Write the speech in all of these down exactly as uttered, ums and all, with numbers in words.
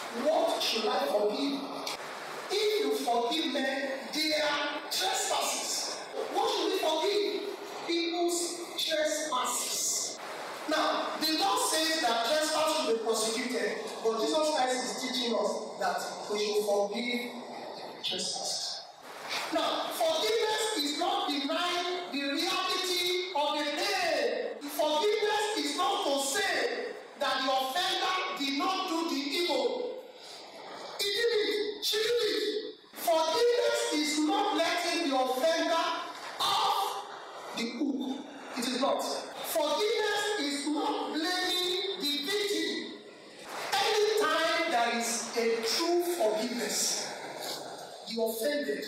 what should I forgive? If you forgive men their trespasses, what should we forgive? People's trespasses. Now, the law says that trespass should be prosecuted, but Jesus Christ is teaching us that we should forgive trespasses. Now, forgiveness is not denying the reality of the pain. Forgiveness is not to say that the offender did not do the evil. He did it. She did it. Forgiveness is not letting the offender off the hook. It is not. Forgiveness is not blaming the victim. Anytime there is a true forgiveness, the offended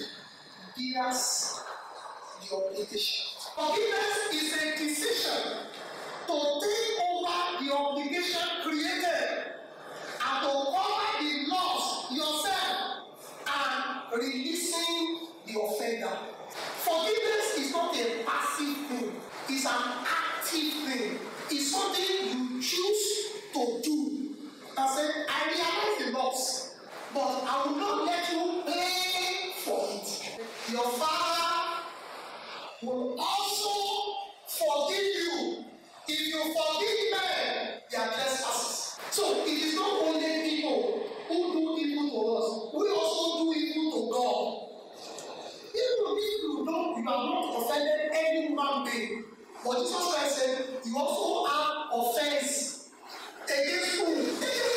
bears the obligation. Forgiveness is a decision to take over the obligation created and to cover the loss yourself and releasing the offender. Forgiveness is not a passive thing, it's an active thing. It's something you choose to do. I said, I realize the loss, but I will not let you pay for it. Your Father will also forgive you if you forgive men their trespasses. So it is not only people who do evil to us, we also do evil to God. Even if you don't, you have not offended any human being. But Jesus Christ said, you also have offense against whom?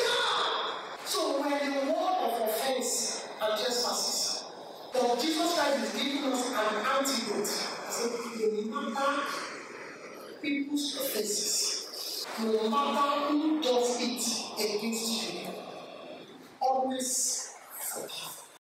So when the word of offense and trespasses, but Jesus Christ is giving us an antidote. So no matter people's offenses, no matter who does it against you, always forgive.